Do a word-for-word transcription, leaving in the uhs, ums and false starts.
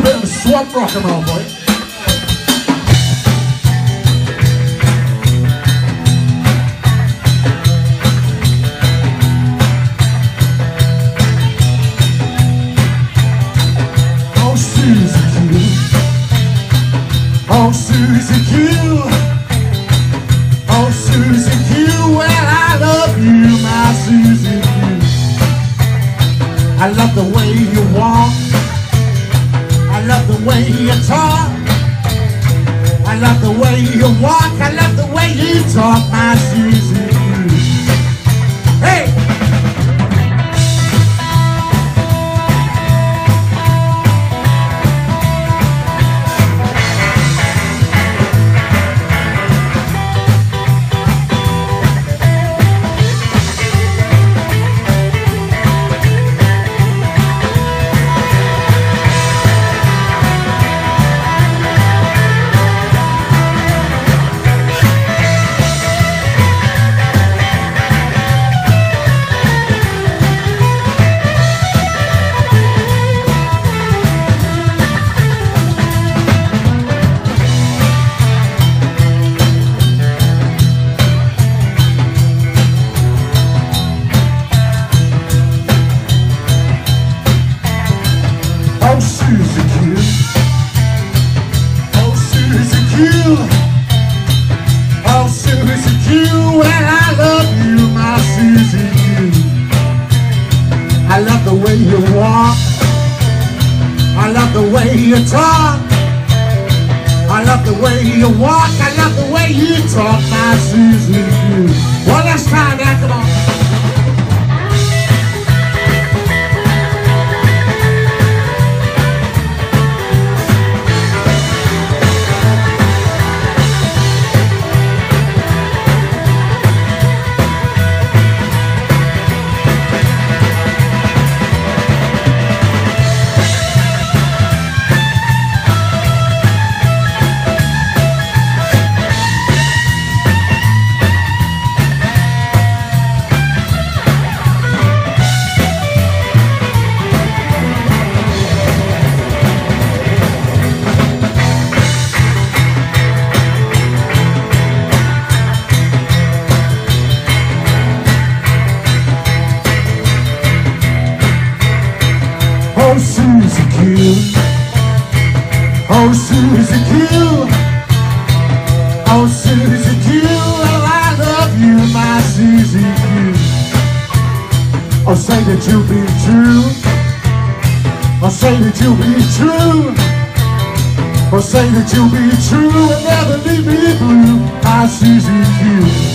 little bit of swamp rock and roll, boy. Oh, Suzy Q. Oh, Suzy Q. Oh, Suzy Q. Well, I love you, my Suzy Q. I love the way you walk. I love the way you talk. I love the way you walk. I love the way you talk, my Suzy Q. Hey! Oh, Suzy Q. Oh, Suzy Q. Oh, Suzy Q. Well, I love you, my Suzy Q. I love the way you walk. I love the way you talk. I love the way you walk. I love the way you talk, my Suzy Q. One last time, now, come on. Oh, Suzy Q. Oh, Suzy Q. Oh, Suzy Q. Well, I love you, my Suzy Q. Oh, say that you'll be true. Oh, say that you'll be true. Oh, say that you'll be true and never leave me blue, my Suzy Q.